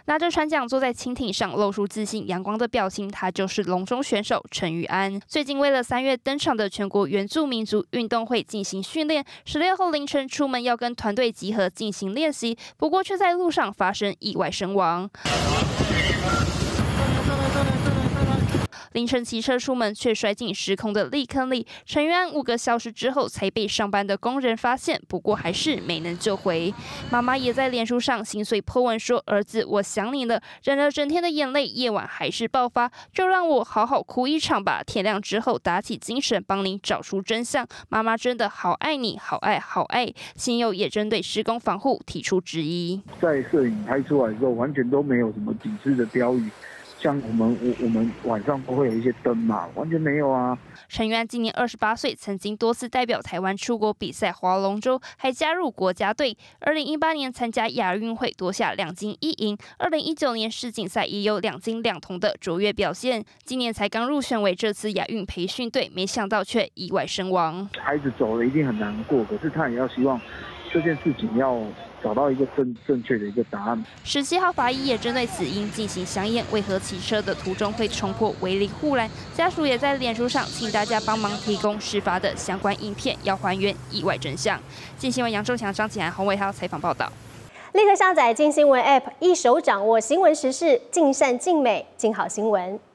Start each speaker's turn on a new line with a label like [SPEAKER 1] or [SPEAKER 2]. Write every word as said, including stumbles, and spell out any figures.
[SPEAKER 1] 拿着船桨坐在蜻蜓上，露出自信阳光的表情，他就是龙中选手陈玉安。最近为了三月登场的全国原住民族运动会进行训练，十六号凌晨出门要跟团队集合进行练习，不过却在路上发生意外身亡。凌晨骑车出门，却摔进失控的砾坑里。陈玉安五个小时之后才被上班的工人发现，不过还是没能救回。妈妈也在脸书上心碎po文说：“儿子，我想你了。”然而整天的眼泪，夜晚还是爆发，就让我好好哭一场吧。天亮之后打起精神，帮你找出真相。妈妈真的好爱你，好爱好爱。亲友也针对施工防护提出质疑，
[SPEAKER 2] 在摄影拍出来之后，完全都没有什么警示的标语。像我们我我们晚上都会有一些灯嘛，完全没有啊。
[SPEAKER 1] 陈玉安今年二十八岁，曾经多次代表台湾出国比赛划龙舟，还加入国家队。二零一八年参加亚运会夺下两金一银，二零一九年世锦赛也有两金两铜的卓越表现。今年才刚入选为这次亚运培训队，没想到却意外身亡。
[SPEAKER 2] 孩子走了一定很难过，可是他也要希望这件事情要找到一个正正确的一个答案。
[SPEAKER 1] 十七号法医也针对死因进行详验，为何骑车的途中会冲破围篱护栏？家属也在脸书上请大家帮忙提供事发的相关影片，要还原意外真相。镜新闻杨仲强、张启涵、洪伟浩采访报道。
[SPEAKER 3] 立刻下载镜新闻 App， 一手掌握新闻时事，尽善尽美，尽好新闻。